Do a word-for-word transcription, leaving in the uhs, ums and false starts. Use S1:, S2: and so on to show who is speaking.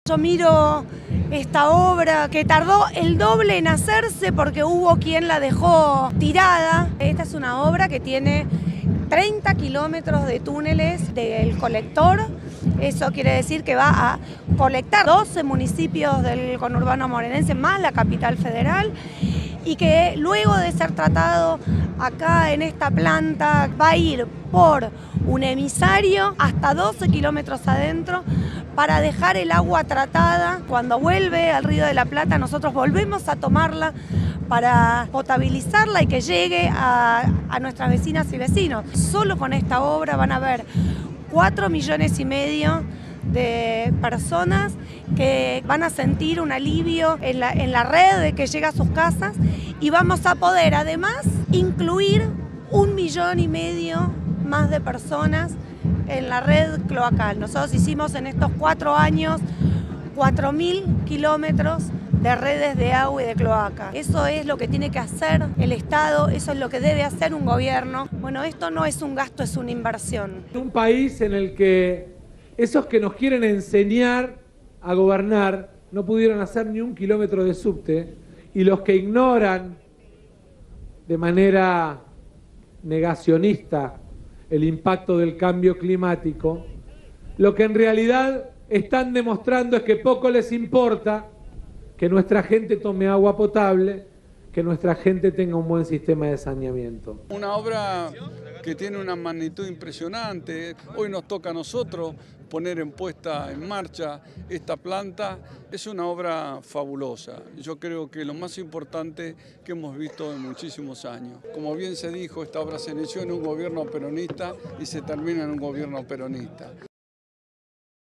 S1: Yo miro esta obra que tardó el doble en hacerse porque hubo quien la dejó tirada. Esta es una obra que tiene treinta kilómetros de túneles del colector. Eso quiere decir que va a colectar doce municipios del conurbano morenense más la capital federal, y que luego de ser tratado acá en esta planta va a ir por un emisario hasta doce kilómetros adentro para dejar el agua tratada. Cuando vuelve al Río de la Plata, nosotros volvemos a tomarla para potabilizarla y que llegue a, a nuestras vecinas y vecinos. Solo con esta obra van a haber cuatro millones y medio de personas que van a sentir un alivio en la, en la red de que llega a sus casas, y vamos a poder además incluir un millón y medio más de personas en la red cloacal. Nosotros hicimos en estos cuatro años cuatro mil kilómetros de redes de agua y de cloaca. Eso es lo que tiene que hacer el Estado, eso es lo que debe hacer un gobierno. Bueno, esto no es un gasto, es una inversión.
S2: Un país en el que esos que nos quieren enseñar a gobernar no pudieron hacer ni un kilómetro de subte, y los que ignoran de manera negacionista el impacto del cambio climático, lo que en realidad están demostrando es que poco les importa que nuestra gente tome agua potable, que nuestra gente tenga un buen sistema de saneamiento.
S3: Una obra que tiene una magnitud impresionante. Hoy nos toca a nosotros poner en puesta en marcha esta planta. Es una obra fabulosa. Yo creo que lo más importante que hemos visto en muchísimos años. Como bien se dijo, esta obra se inició en un gobierno peronista y se termina en un gobierno peronista.